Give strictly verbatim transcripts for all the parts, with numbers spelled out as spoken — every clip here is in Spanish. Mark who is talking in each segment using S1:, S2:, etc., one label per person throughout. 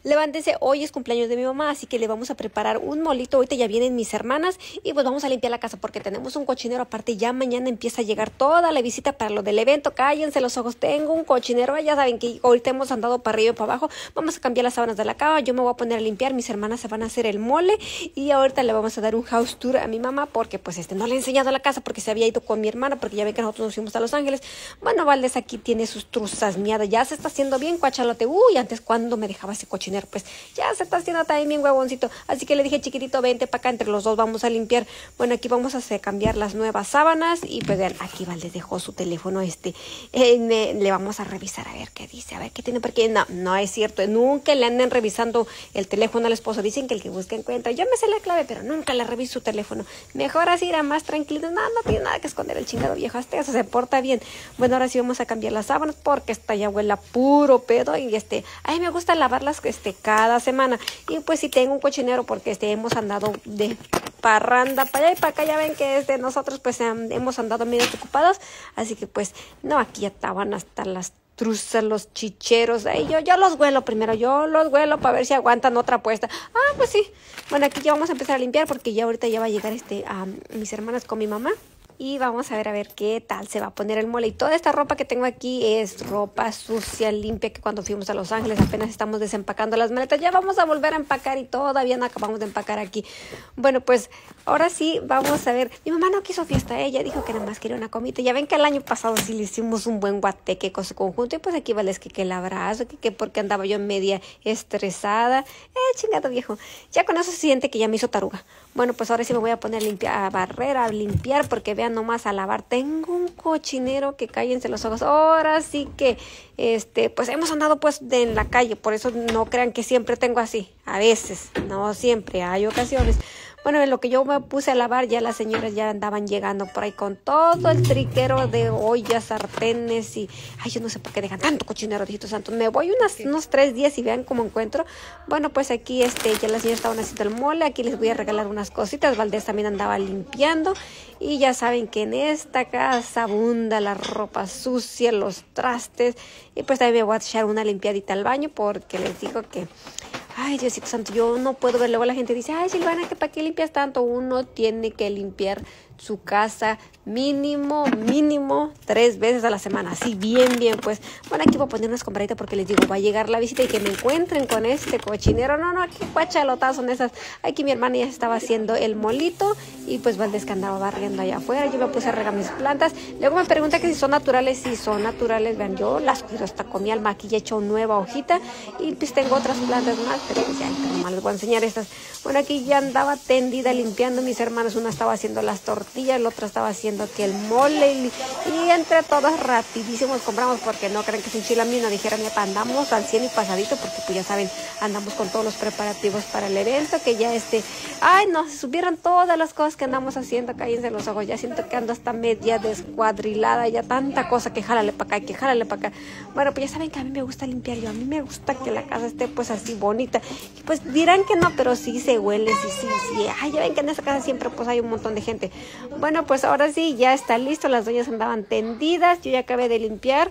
S1: Levántese, hoy es cumpleaños de mi mamá, así que le vamos a preparar un molito. Ahorita ya vienen mis hermanas y pues vamos a limpiar la casa porque tenemos un cochinero. Aparte, ya mañana empieza a llegar toda la visita para lo del evento. Cállense los ojos, tengo un cochinero. Ya saben que ahorita hemos andado para arriba y para abajo. Vamos a cambiar las sábanas de la cama, yo me voy a poner a limpiar, mis hermanas se van a hacer el mole y ahorita le vamos a dar un house tour a mi mamá porque pues este no le he enseñado la casa porque se había ido con mi hermana, porque ya ven que nosotros nos fuimos a Los Ángeles. Bueno, Valdés aquí tiene sus truzas miadas, ya se está haciendo bien cuachalote. Uy, antes cuando me dejaba ese cochinero, pues ya se está haciendo también bien huevoncito. Así que le dije, chiquitito, vente para acá, entre los dos vamos a limpiar. Bueno, aquí vamos a hacer, cambiar las nuevas sábanas y pues vean, aquí Valdés dejó su teléfono este. Eh, me, le vamos a revisar a ver qué dice, a ver qué tiene, porque no, no es cierto, nunca le anden revisando el teléfono al esposo. Dicen que el que busca encuentra. Yo me sé la clave, pero nunca le reviso su teléfono. Mejor así irá más tranquilo. No, no tiene nada que esconder el chingado viejo. Hasta eso se porta bien. Bueno, ahora sí vamos a cambiar las sábanas porque esta ya huele a puro pedo y este, ay, me gusta lavarlas este cada semana. Y pues sí tengo un cochinero porque este hemos andado de parranda para allá y para acá. Ya ven que desde nosotros pues hemos andado medio ocupados. Así que pues no, aquí ya estaban hasta las truzas, los chicheros. Ay, yo, yo los huelo primero, yo los huelo para ver si aguantan otra apuesta. Ah, pues sí. Bueno, aquí ya vamos a empezar a limpiar porque ya ahorita ya va a llegar este a mis hermanas con mi mamá. Y vamos a ver a ver qué tal se va a poner el mole. Y toda esta ropa que tengo aquí es ropa sucia, limpia, que cuando fuimos a Los Ángeles apenas estamos desempacando las maletas. Ya vamos a volver a empacar y todavía no acabamos de empacar aquí. Bueno, pues ahora sí vamos a ver. Mi mamá no quiso fiesta, ella dijo que nada más quería una comida. Ya ven que el año pasado sí le hicimos un buen guateque con su conjunto. Y pues aquí vale, es que, que el abrazo, que, que porque andaba yo media estresada. Eh, chingado viejo. Ya con eso se siente que ya me hizo taruga. Bueno, pues ahora sí me voy a poner a limpiar, a barrer, a limpiar, porque vean nomás a lavar. Tengo un cochinero que cállense los ojos. Ahora sí que, este, pues hemos andado pues de en la calle, por eso no crean que siempre tengo así. A veces, no siempre, hay ocasiones. Bueno, en lo que yo me puse a lavar, ya las señoras ya andaban llegando por ahí con todo el triquero de ollas, sartenes y... Ay, yo no sé por qué dejan tanto cochinero, Diosito Santo. Me voy unas, unos tres días y vean cómo encuentro. Bueno, pues aquí este ya las señoras estaban haciendo el mole. Aquí les voy a regalar unas cositas. Valdés también andaba limpiando. Y ya saben que en esta casa abunda la ropa sucia, los trastes. Y pues también me voy a echar una limpiadita al baño porque les digo que... Ay, Diosito Santo, yo no puedo ver. Luego la gente dice, ay, Silvana, ¿que para qué limpias tanto? Uno tiene que limpiar su casa mínimo, mínimo, tres veces a la semana. Así, bien, bien, pues. Bueno, aquí voy a poner unas compraditas porque les digo, va a llegar la visita y que me encuentren con este cochinero. No, no, qué guachalotas son esas. Aquí mi hermana ya estaba haciendo el molito y pues Valdés que andaba barriendo allá afuera. Yo me puse a regar mis plantas. Luego me pregunta que si son naturales. Si son naturales, vean, yo las cuido hasta con mi alma. Aquí ya he hecho nueva hojita y pues tengo otras plantas más, pero pues ya, nomás les voy a enseñar estas. Bueno, aquí ya andaba tendida limpiando mis hermanos. Una estaba haciendo las tortillas, la otra estaba haciendo aquí el mole y, y entre todas rapidísimos compramos porque no creen que es un chilamino. Dijeron, andamos al cien y pasadito porque pues ya saben, andamos con todos los preparativos para el evento, que ya este, ay no, se subieron todas las cosas que andamos haciendo, cállense los ojos, ya siento que ando hasta media descuadrilada, ya tanta cosa que jálale para acá, que jálale para acá. Bueno, pues ya saben que a mí me gusta limpiar, yo a mí me gusta que la casa esté pues así bonita. Y pues dirán que no, pero sí se huele, sí, sí, sí. Ay, ya ven que en esa casa siempre pues hay un montón de gente. Bueno, pues ahora sí, ya está listo, las doñas andaban tendidas, yo ya acabé de limpiar.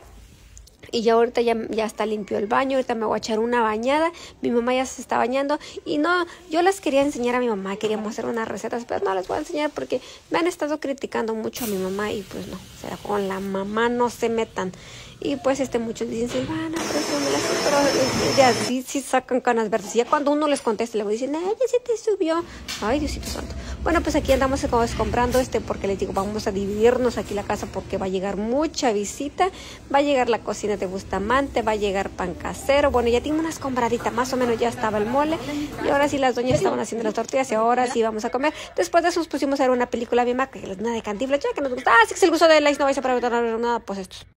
S1: Y ya ahorita ya, ya está limpio el baño, ahorita me voy a echar una bañada, mi mamá ya se está bañando y no, yo les quería enseñar a mi mamá, queríamos hacer unas recetas, pero no les voy a enseñar porque me han estado criticando mucho a mi mamá y pues no, o sea, con la mamá no se metan. Y pues este muchos dicen, Silvana, presúmela, pero ya sí, sí sacan canas verdes. Y ya cuando uno les contesta, le voy diciendo, ay, ya se te subió. Ay, Diosito Santo. Bueno, pues aquí andamos comprando este, porque les digo, vamos a dividirnos aquí la casa porque va a llegar mucha visita. Va a llegar la cocina de Bustamante, va a llegar pan casero. Bueno, ya tengo unas compraditas, más o menos ya estaba el mole. Y ahora sí las doñas estaban haciendo las tortillas y ahora sí vamos a comer. Después de eso nos pusimos a ver una película bien maca, que es una de Cantinflas, ya que nos gusta. Ah, sí que es el gusto de la no vais a para nada, pues estos.